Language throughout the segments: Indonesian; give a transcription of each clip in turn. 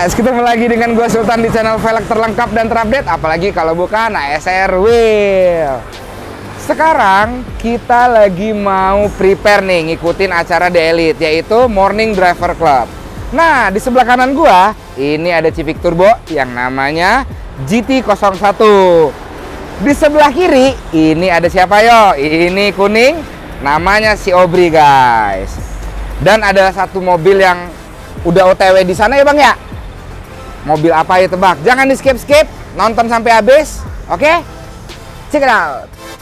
guys, ketemu lagi dengan gue Sultan di channel velg terlengkap dan terupdate, apalagi kalau bukan ASR Wheel. Sekarang kita lagi mau prepare nih ngikutin acara The Elite, yaitu Morning Driver Club. Nah, di sebelah kanan gua ini ada Civic Turbo yang namanya GT01. Di sebelah kiri ini ada siapa yo? Ini kuning, namanya si Obri guys. Dan ada satu mobil yang udah OTW di sana ya bang ya? Mobil apa ya tebak? Jangan di skip-skip, nonton sampai habis, oke? Check it out.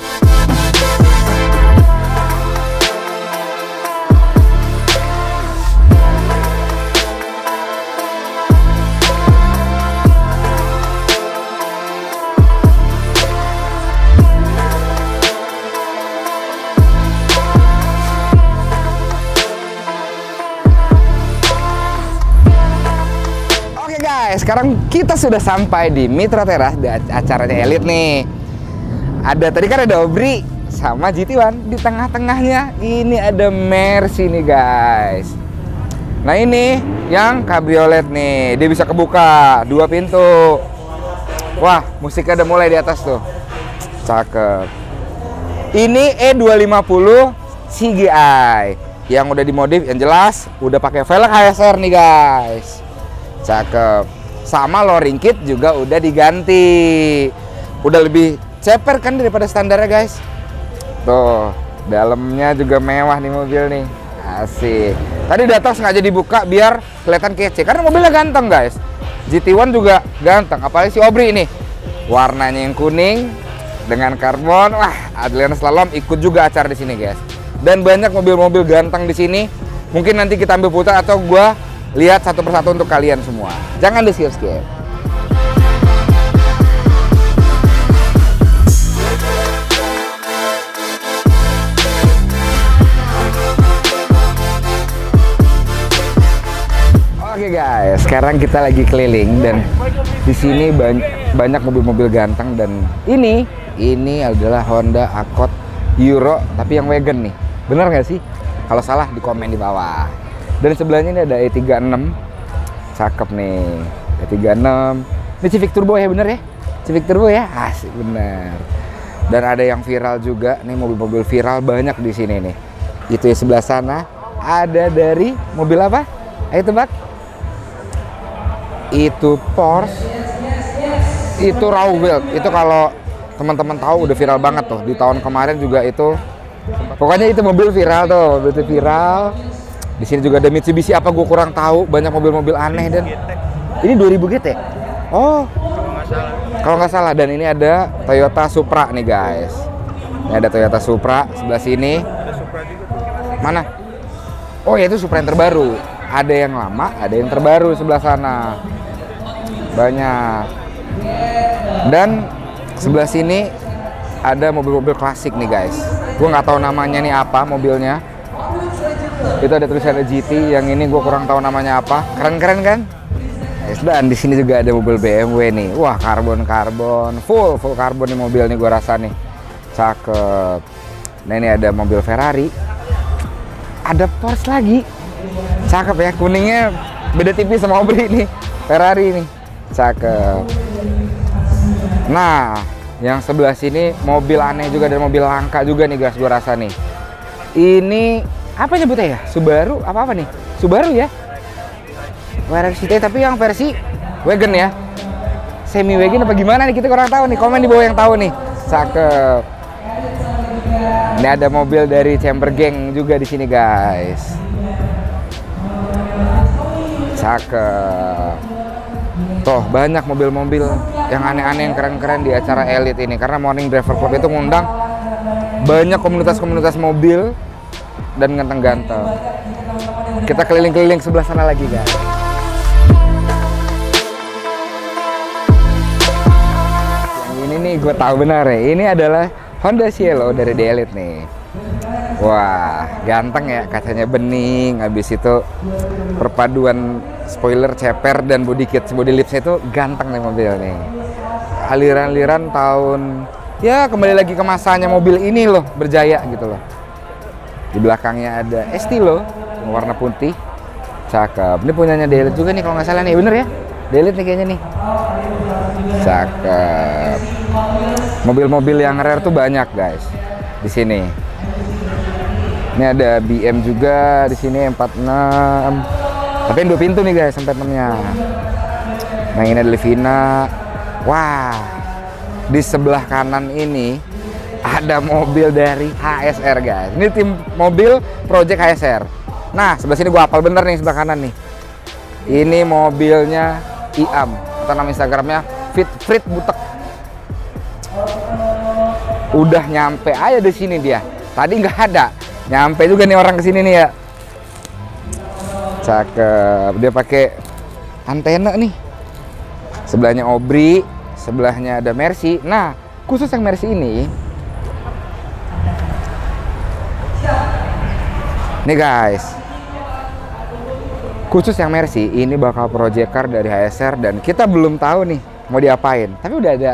Sekarang kita sudah sampai di Mitra Teras, di acaranya Elite nih. Tadi kan ada Obri sama GT1, di tengah-tengahnya ini ada Mercy nih guys. Nah ini yang cabriolet nih, dia bisa kebuka 2 pintu. Wah, musiknya udah mulai di atas tuh, cakep. Ini E250 CGI yang udah dimodif, yang jelas udah pakai velg ASR nih guys, cakep. Sama loring kit juga udah diganti, udah lebih ceper kan daripada standarnya guys. Tuh, dalamnya juga mewah nih mobil nih, asik. Tadi datang sengaja dibuka biar kelihatan kece, karena mobilnya ganteng guys. GT1 juga ganteng, apalagi si Obri ini, warnanya yang kuning dengan karbon. Wah, Adlian Slalom ikut juga acara di sini guys. Dan banyak mobil-mobil ganteng di sini. Mungkin nanti kita ambil putar atau gua lihat satu persatu untuk kalian semua. Jangan di skip-skip. Oke guys, sekarang kita lagi keliling dan di sini banyak mobil-mobil ganteng, dan ini adalah Honda Accord Euro tapi yang wagon nih. Bener nggak sih? Kalau salah di komen di bawah. Dan sebelahnya ini ada E36, cakep nih, E36. Ini Civic Turbo ya, bener ya? Civic Turbo ya, asik bener. Dan ada yang viral juga, nih mobil-mobil viral banyak di sini nih. Itu ya sebelah sana, ada dari mobil apa? Ayo tebak. Itu Porsche, itu Rauwelt. Itu kalau teman-teman tahu udah viral banget tuh. Di tahun kemarin juga itu, pokoknya itu mobil viral tuh, mobil itu viral. Di sini juga ada Mitsubishi, apa gue kurang tahu, banyak mobil-mobil aneh. Dan ini 2000 GT. Oh, kalau nggak salah. Dan ini ada Toyota Supra nih guys. Ini ada Toyota Supra sebelah sini. Mana? Oh ya, itu Supra yang terbaru. Ada yang lama, ada yang terbaru sebelah sana. Banyak. Dan sebelah sini ada mobil-mobil klasik nih guys. Gue nggak tahu namanya nih apa mobilnya. Itu ada tulisannya GT, yang ini gue kurang tahu namanya apa. Keren-keren kan? Dan di sini juga ada mobil BMW nih. Wah, karbon full karbon nih mobil nih, gue rasa nih cakep. Nah ini ada mobil Ferrari, ada Porsche lagi, cakep ya. Kuningnya beda tipis sama Obri nih, Ferrari nih, cakep. Nah yang sebelah sini mobil aneh juga dan mobil langka juga nih guys, gue rasa nih. Ini apa nyebutnya ya? Subaru apa nih? Subaru ya? WRX-T tapi yang versi wagon ya? Semi wagon apa gimana nih? Kita kurang tahu nih. Komen di bawah yang tahu nih. Cakep. Ini ada mobil dari Chamber Gang juga di sini guys. Cakep. Tuh banyak mobil-mobil yang aneh-aneh, yang keren-keren di acara Elite ini. Karena Morning Driver Club itu ngundang banyak komunitas-komunitas mobil dan ganteng-ganteng. Kita keliling-keliling sebelah sana lagi guys. Yang ini nih gue tahu benar ya, ini adalah Honda Cielo dari The Elite nih. Wah, ganteng ya, kacanya bening, habis itu perpaduan spoiler ceper dan body kit, body lipsnya itu ganteng nih mobil nih. Aliran-aliran tahun, ya kembali lagi ke masanya mobil ini loh, berjaya gitu loh. Di belakangnya ada Estilo warna putih, cakep. Ini punyanya The Elite juga nih kalau nggak salah nih, bener ya? Delete nih kayaknya nih. Cakep. Mobil-mobil yang rare tuh banyak guys di sini. Ini ada BM juga di sini 46. Tapi yang 2 pintu nih guys, 46-nya. Nah, ini ada Livina. Wah. Di sebelah kanan ini ada mobil dari HSR guys. Ini tim mobil Project HSR. Nah, sebelah sini gua hafal bener nih sebelah kanan nih. Ini mobilnya Iam atau nama Instagramnya Frit Butek. Udah nyampe aja di sini dia. Tadi nggak ada. Nyampe juga nih orang kesini nih ya. Cakep. Dia pakai antena nih. Sebelahnya Obri, sebelahnya ada Mercy. Nah, khusus yang Mercy ini, nih guys, khusus yang Mercy ini bakal project car dari HSR dan kita belum tahu nih mau diapain. Tapi udah ada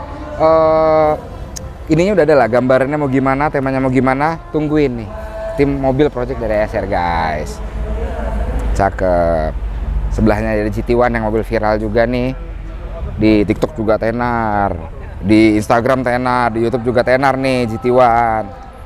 ininya, udah ada lah gambarnya mau gimana, temanya mau gimana. Tungguin nih tim mobil project dari HSR guys. Cakep. Sebelahnya ada GT1 yang mobil viral juga nih. Di TikTok juga tenar, di Instagram tenar, di YouTube juga tenar nih GT1.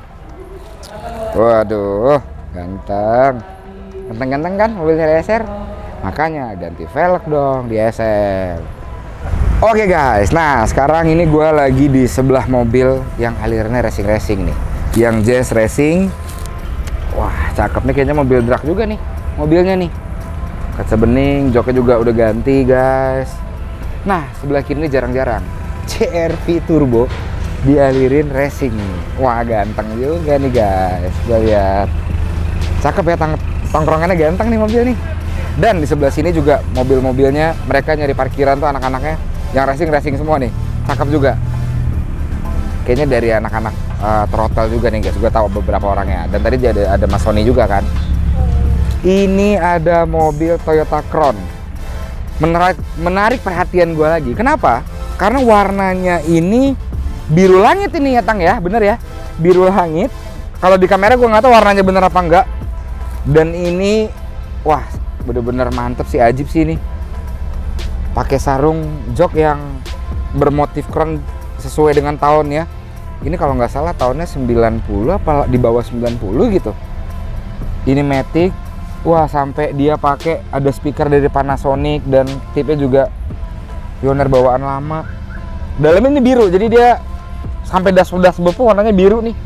Waduh, ganteng. Ganteng-ganteng kan mobil dari HSR? Makanya ganti velg dong di HSR. Oke guys, nah sekarang ini gue lagi di sebelah mobil yang alirannya racing-racing nih, yang Jazz Racing. Wah, cakep nih, kayaknya mobil drag juga nih mobilnya nih. Kaca bening, joknya juga udah ganti guys. Nah, sebelah kiri ini jarang-jarang CR-V turbo dialirin racing. Wah, ganteng juga nih guys. Kita lihat. Cakep ya, tongkrongannya ganteng nih mobil nih. Dan di sebelah sini juga mobil-mobilnya, mereka nyari parkiran tuh anak-anaknya yang racing semua nih. Cakep juga. Kayaknya dari anak-anak throttle juga nih guys. Gue tahu beberapa orangnya. Dan tadi ada Mas Sony juga kan. Ini ada mobil Toyota Crown. Menarik perhatian gue lagi. Kenapa? Karena warnanya ini biru langit ini ya Tang ya. Bener ya? Biru langit. Kalau di kamera gue nggak tahu warnanya bener apa enggak. Dan ini, wah, bener-bener mantep sih, ajib sih ini. Pakai sarung jok yang bermotif crown sesuai dengan tahun ya. Ini kalau nggak salah tahunnya 90 apa di bawah 90 gitu. Ini Matic. Wah, sampai dia pakai ada speaker dari Panasonic dan tipnya juga pioner bawaan lama. Dalamnya ini biru, jadi dia sampai das-das bepu warnanya biru nih.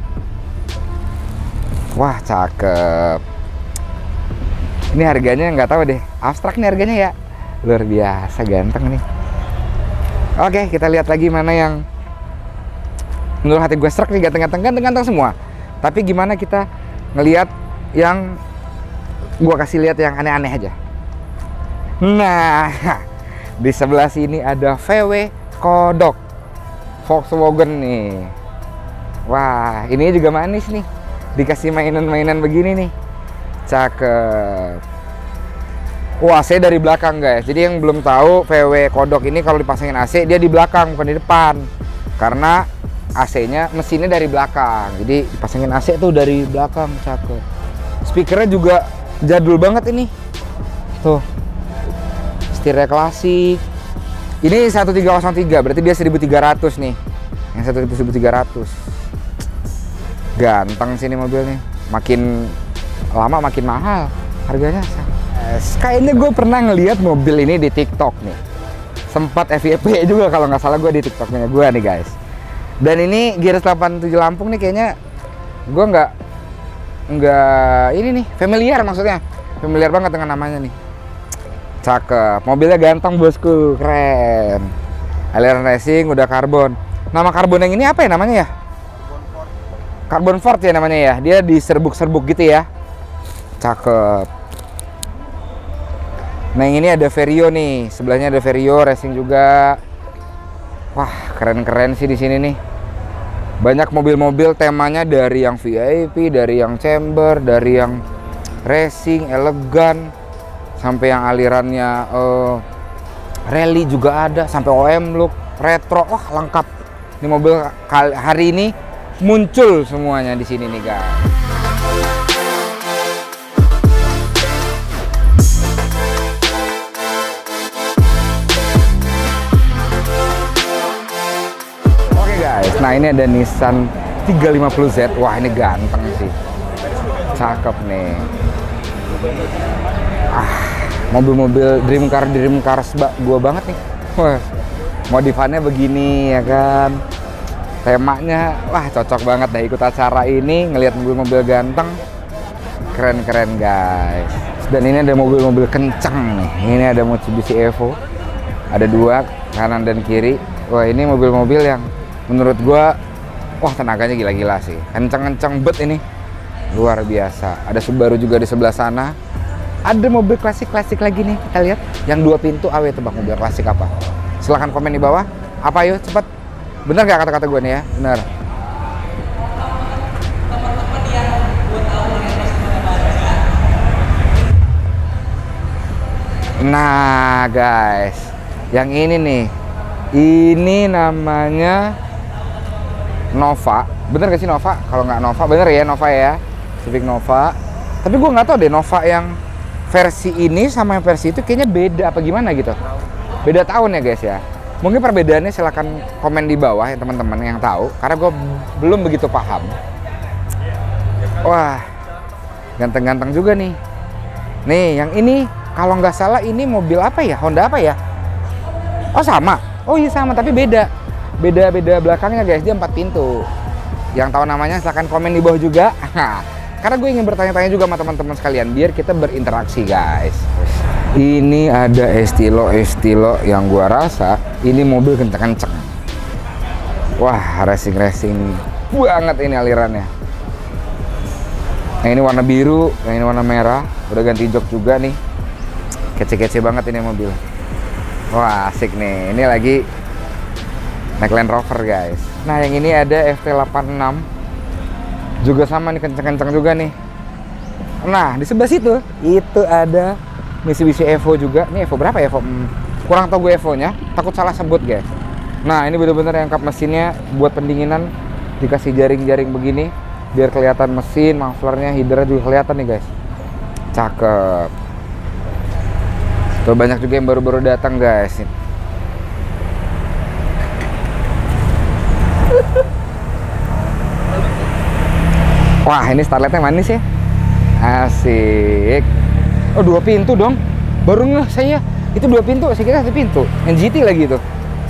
Wah, cakep. Ini harganya nggak tahu deh, abstrak nih harganya ya. Luar biasa ganteng nih. Oke, kita lihat lagi mana yang menurut hati gue serak nih, ganteng semua. Tapi gimana kita ngelihat yang gue kasih lihat yang aneh-aneh aja. Nah, di sebelah sini ada VW Kodok Volkswagen nih. Wah, ini juga manis nih. Dikasih mainan-mainan begini nih. Cakep. Wah, AC dari belakang guys. Jadi yang belum tahu, VW Kodok ini kalau dipasangin AC dia di belakang bukan di depan. Karena AC-nya mesinnya dari belakang. Jadi dipasangin AC tuh dari belakang. Cakep. Speakernya juga jadul banget ini. Tuh. Setirnya klasik. Ini 1303, berarti dia 1300 nih. Yang 1300. Ganteng sih ini mobilnya. Makin lama makin mahal harganya. Kayaknya gue pernah ngeliat mobil ini di TikTok nih. Sempat FYP juga kalau nggak salah gue di TikToknya gue nih guys. Dan ini Giras 87 Lampung nih kayaknya gue nggak ini nih familiar, maksudnya familiar banget dengan namanya nih. Cakep, mobilnya ganteng bosku, keren. Aliran racing udah karbon. Nama karbon yang ini apa ya namanya ya? Carbon Ford ya namanya ya. Dia diserbuk-serbuk gitu ya. Cakep. Nah, yang ini ada Vario nih, sebelahnya ada Vario racing juga. Wah, keren-keren sih di sini nih. Banyak mobil-mobil temanya dari yang VIP, dari yang chamber, dari yang racing, elegan, sampai yang alirannya rally juga ada, sampai OM look, retro. Wah, lengkap. Ini mobil hari ini muncul semuanya di sini nih guys. Nah ini ada Nissan 350Z. Wah ini ganteng sih, cakep nih. Mobil-mobil dream car gua banget nih. Wah, modifannya begini ya kan, temanya wah cocok banget deh ikut acara ini, ngelihat mobil-mobil ganteng, keren-keren guys. Dan ini ada mobil-mobil kencang nih. Ini ada Mitsubishi Evo, ada dua kanan dan kiri. Wah ini mobil-mobil yang menurut gua wah tenaganya gila-gila sih, kencang-kencang bet ini, luar biasa. Ada Subaru juga di sebelah sana. Ada mobil klasik-klasik lagi nih, kita lihat yang 2 pintu. Awe tebak mobil klasik apa? Silahkan komen di bawah. Apa yuk, cepet. Bener gak kata-kata gue nih ya? Bener. Nah guys, yang ini nih, ini namanya Nova. Bener gak sih Nova? Kalau nggak Nova, bener ya Nova ya, Civic Nova. Tapi gue nggak tahu deh Nova yang versi ini sama yang versi itu kayaknya beda apa gimana gitu. Beda tahun ya guys ya. Mungkin perbedaannya silahkan komen di bawah ya teman-teman yang tahu, karena gue belum begitu paham. Wah, ganteng-ganteng juga nih. Nih yang ini kalau nggak salah ini mobil apa ya? Honda apa ya? Oh sama. Oh iya sama tapi beda. Beda belakangnya guys, dia 4 pintu. Yang tahu namanya silahkan komen di bawah juga. Karena gue ingin bertanya-tanya juga sama teman-teman sekalian biar kita berinteraksi guys. Ini ada Estilo yang gua rasa ini mobil kenceng-kenceng. Wah, racing banget ini alirannya. Yang ini warna biru, yang ini warna merah, udah ganti jok juga nih. Kece-kece banget ini mobil. Wah, asik nih. Ini lagi naik Land Rover guys. Nah, yang ini ada FT86. Juga sama nih, kenceng-kenceng juga nih. Nah di sebelah situ itu ada Mitsubishi Evo juga. Ini Evo berapa ya? Evo kurang tahu gue Evo nya, takut salah sebut guys. Nah ini bener-bener yang kap mesinnya buat pendinginan, dikasih jaring-jaring begini biar kelihatan mesin, mufflernya, headernya juga kelihatan nih guys. Cakep. Tuh banyak juga yang baru-baru datang guys. Wah ini starletnya manis ya, asik. Oh 2 pintu dong, baru ngeh saya itu 2 pintu, saya kira 1 pintu. Yang GT lagi itu.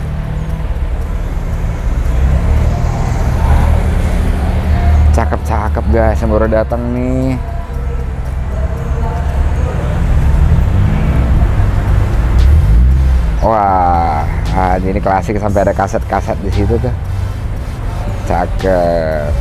Cakep guys yang baru datang nih. Wah, ini klasik sampai ada kaset-kaset di situ tuh. Cakep.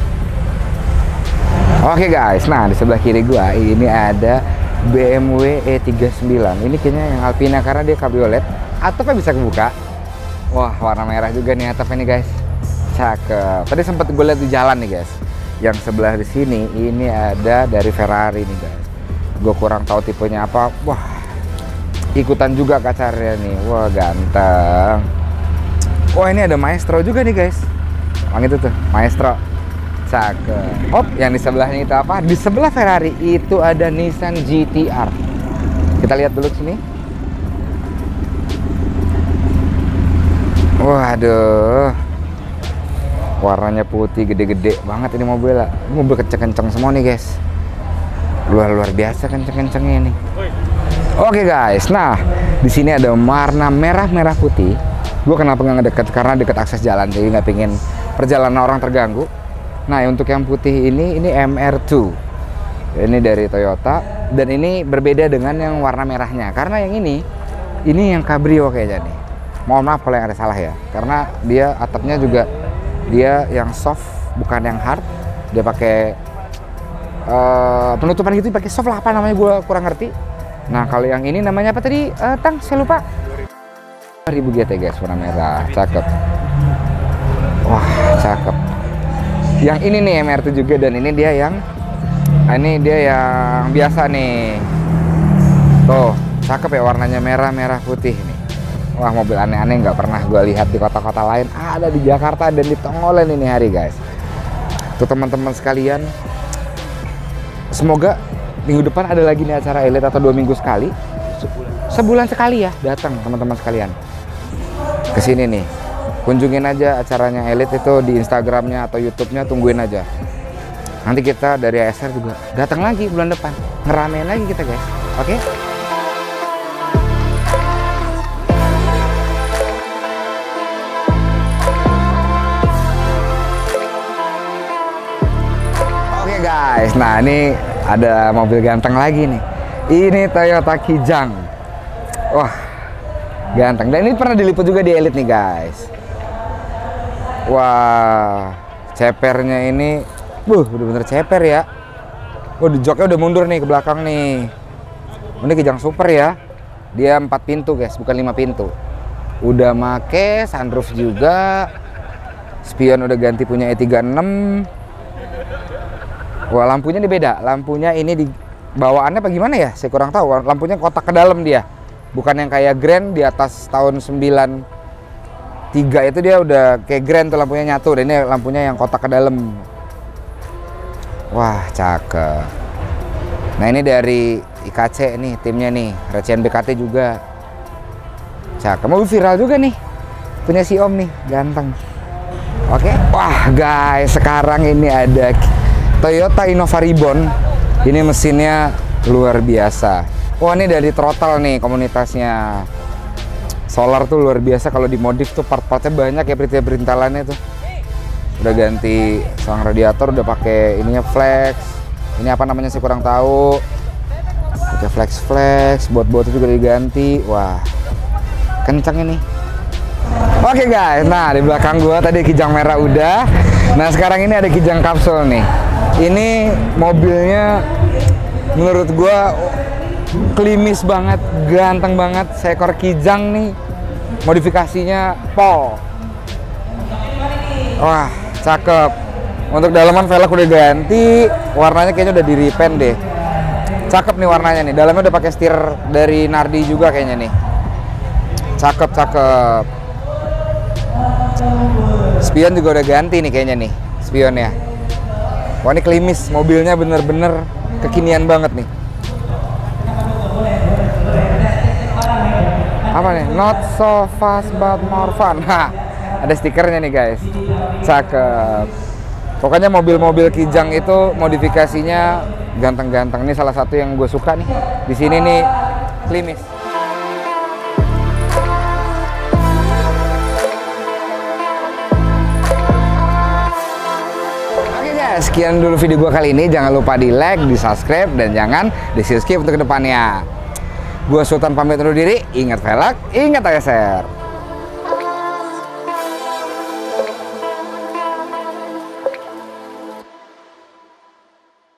Oke guys, nah di sebelah kiri gua ini ada BMW E39. Ini kayaknya yang Alpina karena dia cabriolet. Atapnya bisa kebuka. Wah, warna merah juga nih atapnya nih guys. Cakep. Tadi sempat gue lihat di jalan nih guys. Yang sebelah di sini ini ada dari Ferrari nih guys. Gue kurang tahu tipenya apa. Wah, ikutan juga kacarnya nih. Wah, ganteng. Wah, ini ada Maestro juga nih guys. Yang itu tuh, Maestro. Cakep. Hop, yang di sebelahnya itu apa? Di sebelah Ferrari itu ada Nissan GT-R. Kita lihat dulu sini. Waduh, warnanya putih, gede-gede banget ini mobil. Mobil kenceng-kenceng semua nih guys. Luar biasa kenceng-kencengnya nih. Oke guys, nah di sini ada warna merah putih. Gue kenapa nggak ngedeket? Karena deket akses jalan, jadi nggak pengen perjalanan orang terganggu. Nah untuk yang putih ini MR2. Ini dari Toyota dan ini berbeda dengan yang warna merahnya. Karena yang ini yang cabrio kayaknya nih. Mohon maaf kalau yang ada salah ya. Karena dia atapnya juga dia yang soft bukan yang hard. Dia pakai penutupan gitu pakai soft lah, apa namanya gue kurang ngerti. Nah kalau yang ini namanya apa tadi? Tang saya lupa. 1000 GT guys, warna merah. Cakep. Wah cakep. Yang ini nih MR2 juga dan ini dia yang biasa nih. Tuh, cakep ya warnanya merah putih nih. Wah, mobil aneh-aneh nggak pernah gue lihat di kota-kota lain. Ada di Jakarta dan di Tongolen ini hari guys. Tuh teman-teman sekalian. Semoga minggu depan ada lagi nih acara Elite atau 2 minggu sekali. Sebulan sekali ya datang teman-teman sekalian. Kesini nih. kunjungin aja acaranya Elite itu di Instagramnya atau YouTube-nya, tungguin aja. Nanti kita dari ASR juga datang lagi bulan depan, ngeramein lagi kita guys. Oke? Oke guys, nah ini ada mobil ganteng lagi nih. Ini Toyota Kijang. Wah, ganteng. Dan ini pernah diliput juga di Elite nih guys. Wah, cepernya ini, udah bener ceper ya. Di joknya udah mundur nih ke belakang nih. Ini Kijang Super ya. Dia 4 pintu guys, bukan 5 pintu. Udah make sunroof juga. Spion udah ganti punya E36. Wah, lampunya ini beda. Lampunya ini di bawaannya apa gimana ya? Saya kurang tahu. Lampunya kotak ke dalam dia. Bukan yang kayak Grand di atas tahun 93 itu dia udah kayak Grand tuh lampunya nyatu. Dan ini lampunya yang kotak ke dalam. Wah, cakep. Nah, ini dari IKC nih timnya nih. Recian BKT juga. Cakep. Mobil viral juga nih. Punya si Om nih, ganteng. Oke. Wah, guys, sekarang ini ada Toyota Innova Reborn. Ini mesinnya luar biasa. Wah, ini dari throttle nih komunitasnya. Solar tuh luar biasa, kalau dimodif tuh part-partnya banyak ya, perintalannya tuh. Udah ganti selang radiator, udah pakai ininya flex. Ini apa namanya sih kurang tahu. Pakai flex, bot-botnya juga diganti. Wah, kencang ini. Oke guys, nah di belakang gua tadi Kijang merah udah. Nah sekarang ini ada Kijang kapsul nih. Ini mobilnya menurut gua klimis banget, ganteng banget. Seekor Kijang nih, modifikasinya Pol. Wah, cakep. Untuk dalaman velg udah ganti, warnanya kayaknya udah di repaint deh. Cakep nih warnanya nih. Dalamnya udah pakai setir dari Nardi juga kayaknya nih. Cakep. Spion juga udah ganti nih kayaknya nih, spionnya. Wah, ini klimis, mobilnya bener-bener kekinian banget nih. Apa nih? Not so fast but more fun. Hah, ada stikernya nih guys. Cakep. Pokoknya mobil-mobil Kijang itu modifikasinya ganteng-ganteng. Ini salah satu yang gue suka nih. Di sini nih klimis. Sekian dulu video gua kali ini. Jangan lupa di like, di subscribe, dan jangan di skip untuk kedepannya. Gua Sultan pamit undur diri. Ingat velg, ingat ASR.